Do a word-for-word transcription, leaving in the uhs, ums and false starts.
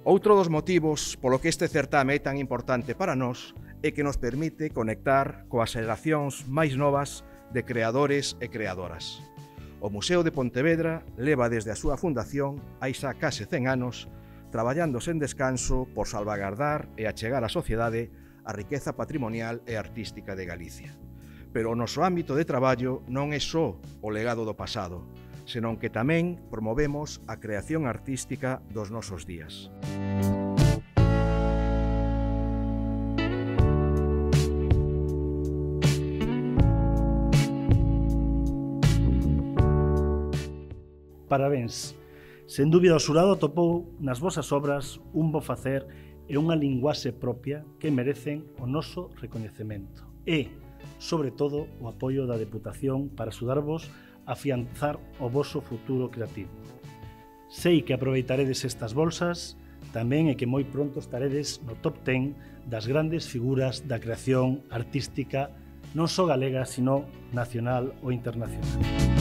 Outro dos motivos polo que este certame é tan importante para nós é que nos permite conectar coas xeracións máis novas de creadores e creadoras. O Museo de Pontevedra leva desde a súa fundación hai xa case cen anos traballando sen descanso por salvagardar e achegar á sociedade a riqueza patrimonial e artística de Galicia. Pero o noso ámbito de traballo non é só o legado do pasado, senón que tamén promovemos a creación artística dos nosos días. Parabéns. Sen dúbida o xurado atopou nas vosas obras un bo facer e unha linguaxe propia que merecen o noso recoñecemento. E, sobre todo, o apoio da Deputación para axudarvos a afianzar o voso futuro creativo. Sei que aproveitaredes estas bolsas, tamén e que moi pronto estaredes no top ten das grandes figuras da creación artística non só galega, sino nacional ou internacional.